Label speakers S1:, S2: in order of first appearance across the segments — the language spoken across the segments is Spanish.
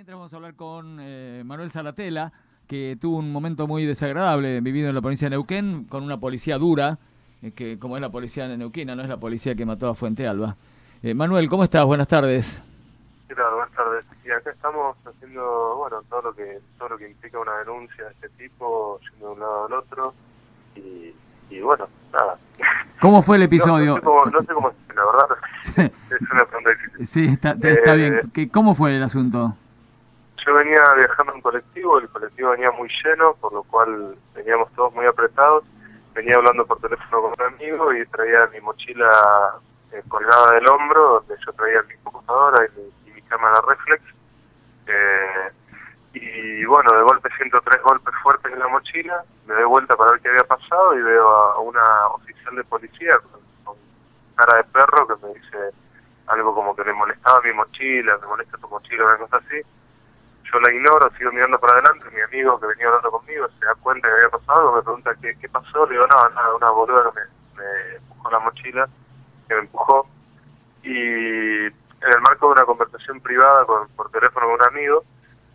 S1: Mientras vamos a hablar con Manuel Saratella, que tuvo un momento muy desagradable vivido en la provincia de Neuquén, con una policía dura, que como es la policía neuquina, no es la policía que mató a Fuente Alba. Manuel, ¿cómo estás? Buenas tardes.
S2: ¿Qué tal? Buenas tardes. Y acá estamos haciendo, bueno, todo lo que implica una denuncia de este tipo, yendo de un lado al otro, y bueno, nada.
S1: ¿Cómo fue el
S2: No, no sé
S1: episodio?
S2: cómo, no sé cómo es, la verdad,
S1: Sí,
S2: es una pregunta difícil.
S1: sí, está bien.
S2: Eh,
S1: ¿Cómo fue el asunto?
S2: yo venía viajando en colectivo, el colectivo venía muy lleno, por lo cual veníamos todos muy apretados. Venía hablando por teléfono con un amigo y traía mi mochila colgada del hombro, donde yo traía mi computadora y mi cámara reflex. Eh, y bueno, de golpe siento 3 golpes fuertes en la mochila, me doy vuelta para ver qué había pasado y veo a una oficial de policía con cara de perro que me dice algo como que le molestaba mi mochila, me molesta tu mochila, una cosa así. Yo la ignoro, sigo mirando para adelante, mi amigo que venía hablando conmigo se da cuenta que había pasado algo, me pregunta qué pasó, le digo no, nada, una boluda que me empujó la mochila, que me empujó, y en el marco de una conversación privada por teléfono con un amigo,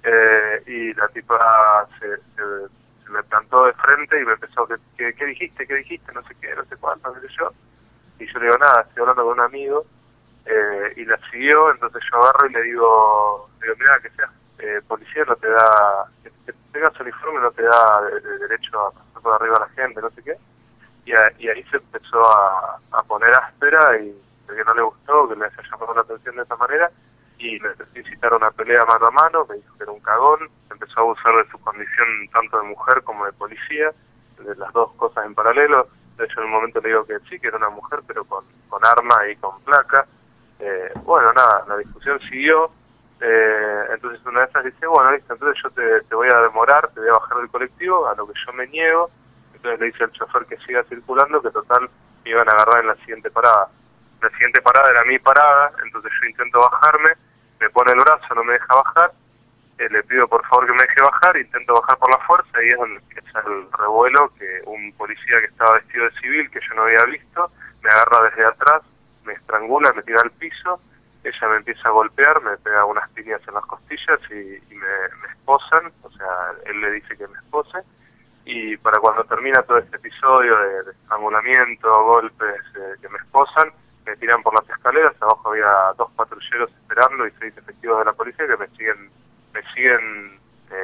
S2: y la tipa se me plantó de frente y me empezó, ¿qué dijiste? ¿Qué dijiste? No sé qué, no sé cuánto, no sé yo. Y yo le digo, nada, estoy hablando con un amigo, y la siguió, entonces yo agarro y le digo mira, que seas policía no te da, que tengas uniforme no te da derecho a pasar por arriba a la gente, no sé qué. Y ahí se empezó a poner áspera y de que no le gustó, que le haya llamado la atención de esa manera, y me empezó a incitar a una pelea mano a mano, me dijo que era un cagón, empezó a abusar de su condición tanto de mujer como de policía, de las dos cosas en paralelo. De hecho, en un momento le digo que sí, que era una mujer, pero con arma y con placa. Bueno, nada, la discusión siguió. Entonces una de esas dice, bueno, listo, entonces yo te voy a demorar, te voy a bajar del colectivo, a lo que yo me niego. Entonces le dice al chofer que siga circulando, que total me iban a agarrar en la siguiente parada. La siguiente parada era mi parada, entonces yo intento bajarme, me pone el brazo, no me deja bajar, le pido por favor que me deje bajar, intento bajar por la fuerza y es donde empieza el revuelo, que un policía que estaba vestido de civil, que yo no había visto, me agarra desde atrás, me estrangula, me tira al piso, ella me empieza a golpear, me pega unas piñas en las costillas y me esposan, o sea, él le dice que me espose. Y para cuando termina todo este episodio de estrangulamiento, golpes que me esposan, me tiran por las escaleras, abajo había 2 patrulleros esperando y 6 efectivos de la policía que me siguen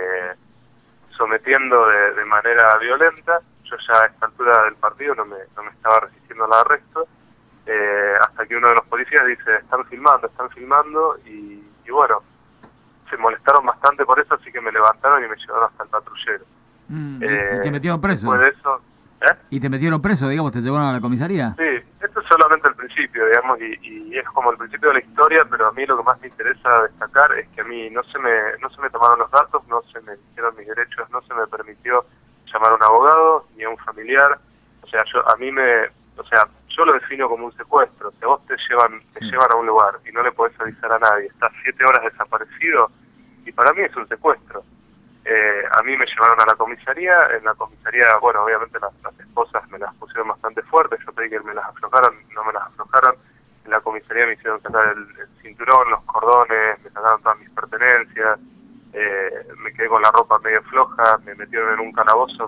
S2: sometiendo de manera violenta. Yo ya a esta altura del partido no me estaba resistiendo al arresto, hasta que uno de los policías dice, están filmando, y bueno, se molestaron bastante por eso, así que me levantaron y me llevaron hasta el patrullero.
S1: ¿Y te metieron
S2: Después
S1: preso?
S2: de eso, ¿eh?
S1: ¿Y te metieron preso, digamos, te llevaron a la comisaría?
S2: Sí, esto es solamente el principio, digamos, y es como el principio de la historia, pero a mí lo que más me interesa destacar es que a mí no se me tomaron los datos, no se me hicieron mis derechos, no se me permitió llamar a un abogado ni a un familiar. O sea, yo lo defino como un secuestro. Si a vos te
S1: Sí.
S2: llevan a un lugar y no le podés avisar a nadie, estás 7 horas desaparecido, y para mí es un secuestro. A mí me llevaron a la comisaría, en la comisaría, bueno, obviamente las esposas me las pusieron bastante fuertes, yo pedí que me las aflojaran, no me las aflojaron. En la comisaría me hicieron sacar el cinturón, los cordones, me sacaron todas mis pertenencias, me quedé con la ropa medio floja, me metieron en un calabozo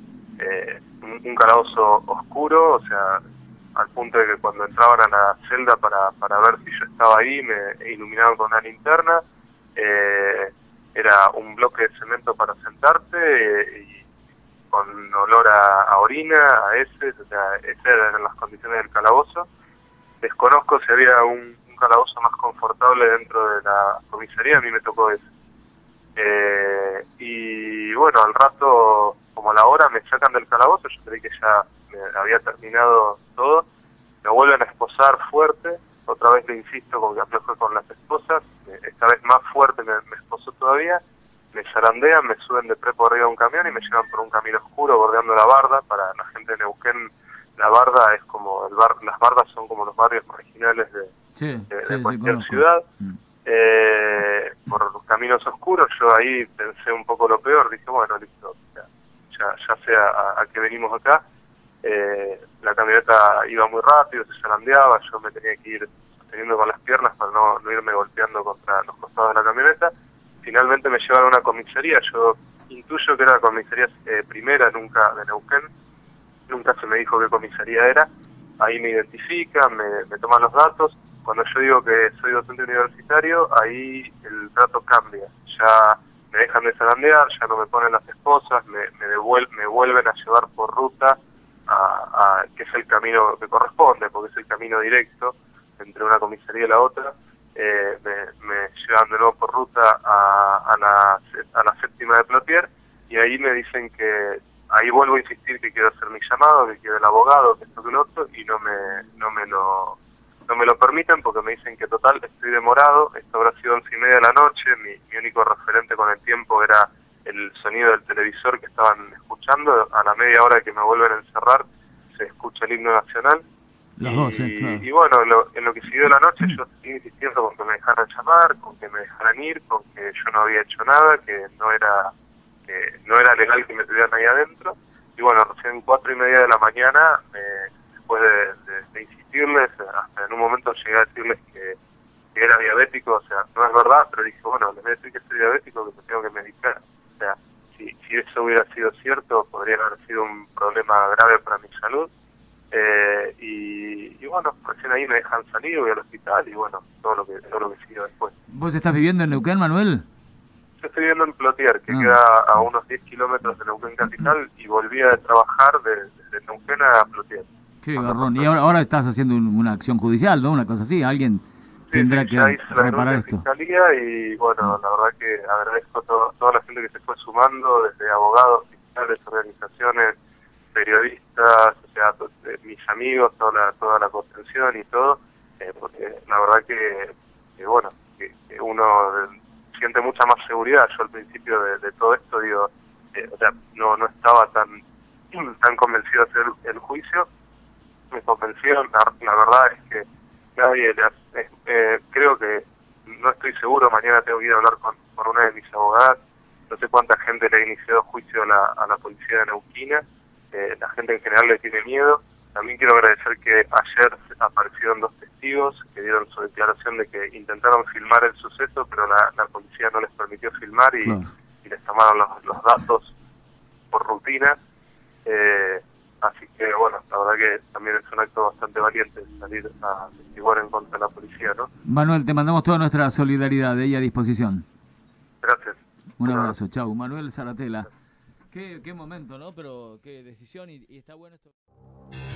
S2: un calabozo oscuro, o sea, al punto de que cuando entraban a la celda para ver si yo estaba ahí, me iluminaban con una linterna. Era un bloque de cemento para sentarte, y con olor a orina, a heces, o sea, esas eran las condiciones del calabozo. Desconozco si había un calabozo más confortable dentro de la comisaría, a mí me tocó ese. Y bueno, al rato, como a la hora, me sacan del calabozo, yo creí que ya me había terminado todo, me vuelven a esposar fuerte, otra vez le insisto con que afloje con las esposas, esta vez más fuerte me esposó todavía, me zarandean, me suben de prepo arriba de un camión y me llevan por un camino oscuro bordeando la barda. Para la gente de Neuquén, la barda es como las bardas son como los barrios marginales
S1: Sí,
S2: de
S1: sí, sí,
S2: cualquier
S1: conozco.
S2: ciudad. Por caminos oscuros, yo ahí pensé un poco lo peor, dije, bueno, listo, ya sé a qué venimos acá. La camioneta iba muy rápido, se zarandeaba, yo me tenía que ir sosteniendo con las piernas para no irme golpeando contra los costados de la camioneta. finalmente me llevan a una comisaría. Yo intuyo que era la comisaría primera, nunca de Neuquén, nunca se me dijo qué comisaría era. Ahí me identifican, me toman los datos. Cuando yo digo que soy docente universitario, ahí el trato cambia. Ya me dejan de zarandear, ya no me ponen las esposas, me vuelven a llevar por ruta, que es el camino que corresponde, porque es el camino directo entre una comisaría y la otra. Me llevan de nuevo por ruta a la séptima de Plotier, y ahí me dicen que, ahí vuelvo a insistir que quiero hacer mi llamado, que quiero el abogado, que esto que lo otro, y no me lo permiten, porque me dicen que total estoy demorado. Esto habrá sido 11:30 de la noche, mi único referente con el tiempo era el sonido del televisor que estaban escuchando. A la media hora que me vuelven a encerrar se escucha el himno nacional.
S1: Las 12, claro.
S2: Y bueno, en lo que siguió de la noche yo seguí insistiendo con que me dejaran llamar, con que me dejaran ir, con que yo no había hecho nada, que no era legal que me tuvieran ahí adentro. Y bueno, recién 4:30 de la mañana, después de insistirles, hasta en un momento llegué a decirles que era diabético. O sea, no es verdad, pero dije, bueno, les voy a decir que soy diabético, que me tengo que medicar. O sea, si eso hubiera sido cierto, podría haber sido un problema grave para mi salud. Y bueno, recién ahí me dejan salir, voy al hospital y bueno, todo lo que siguió después.
S1: ¿Vos estás viviendo en Neuquén, Manuel?
S2: Yo estoy viviendo en Plotier, que queda a unos 10 kilómetros de Neuquén capital, y volví a trabajar desde Neuquén a Plotier.
S1: Qué garrón. Y ahora estás haciendo una acción judicial, ¿no? Una cosa así. Alguien tendrá que reparar esto.
S2: Fiscalía, y bueno, la verdad que agradezco toda la gente que se fue sumando, desde abogados, fiscales, organizaciones, periodistas, o sea, mis amigos, toda la contención y todo, porque la verdad que bueno, que uno siente mucha más seguridad. Yo al principio de todo esto, digo, o sea, no estaba tan convencido de hacer el juicio. Me convencieron, la verdad es que nadie creo que, no estoy seguro, mañana tengo que ir a hablar con una de mis abogadas. No sé cuánta gente le ha iniciado juicio a la policía de Neuquina. La gente en general le tiene miedo. También quiero agradecer que ayer aparecieron 2 testigos que dieron su declaración de que intentaron filmar el suceso, pero la policía no les permitió filmar y les tomaron los datos por rutina. Así que bueno, la verdad que también es un acto bastante valiente salir a testiguar en contra de la policía, ¿no?
S1: Manuel, te mandamos toda nuestra solidaridad y a disposición.
S2: Gracias.
S1: Un abrazo, chau. Manuel Saratella. Qué momento, ¿no? Pero qué decisión, y está bueno esto.